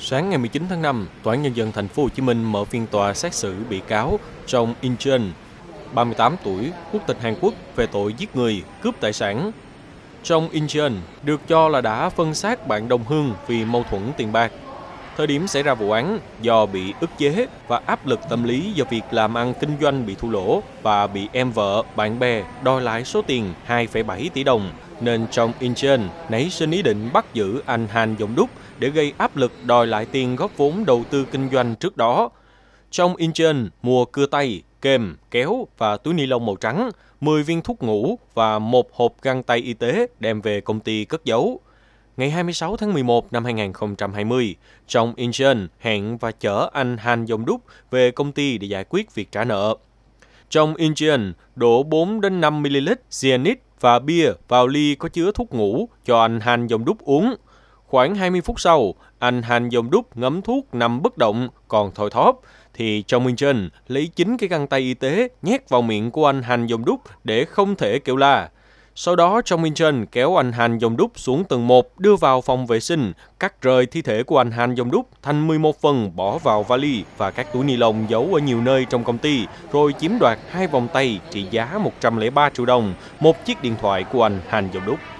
Sáng ngày 19 tháng 5, Tòa án Nhân dân Thành phố Hồ Chí Minh mở phiên tòa xét xử bị cáo Jong In-cheon, 38 tuổi, quốc tịch Hàn Quốc về tội giết người, cướp tài sản. Jong In-cheon được cho là đã phân xác bạn đồng hương vì mâu thuẫn tiền bạc. Thời điểm xảy ra vụ án, do bị ức chế và áp lực tâm lý do việc làm ăn kinh doanh bị thua lỗ và bị em vợ, bạn bè đòi lại số tiền 2,7 tỷ đồng, nên Jong In-cheon nảy sinh ý định bắt giữ anh Han Dong-duk để gây áp lực đòi lại tiền góp vốn đầu tư kinh doanh trước đó. Jong In-cheon mua cưa tay, kềm, kéo và túi ni lông màu trắng, 10 viên thuốc ngủ và một hộp găng tay y tế đem về công ty cất giấu. Ngày 26 tháng 11 năm 2020, Jong In-cheon hẹn và chở anh Han Dong-duk về công ty để giải quyết việc trả nợ. Jong In-cheon đổ 4 đến 5 ml cyanide và bia vào ly có chứa thuốc ngủ cho anh Han Dong-duk uống. Khoảng 20 phút sau, anh Han Dong-duk ngấm thuốc nằm bất động còn thoi thóp, thì Jong In-cheon lấy 9 cái găng tay y tế nhét vào miệng của anh Han Dong-duk để không thể kêu la. Sau đó, Jong In-cheon kéo anh Han Dong-duk xuống tầng 1, đưa vào phòng vệ sinh, cắt rời thi thể của anh Han Dong-duk thành 11 phần bỏ vào vali và các túi ni lông giấu ở nhiều nơi trong công ty, rồi chiếm đoạt 2 vòng tay trị giá 103 triệu đồng, một chiếc điện thoại của anh Han Dong-duk.